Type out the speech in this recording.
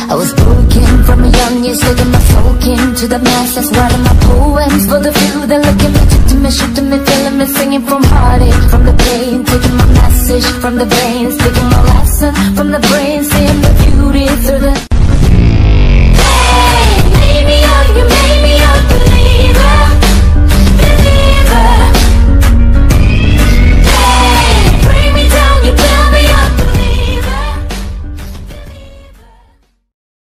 I was broken from a young age, taking my folk into the masses, writing my poems for the few that look at me, shoot to me, feeling me, singing from heartache, from the pain, taking my message from the veins, taking my lesson from the brain, seeing the beauty through the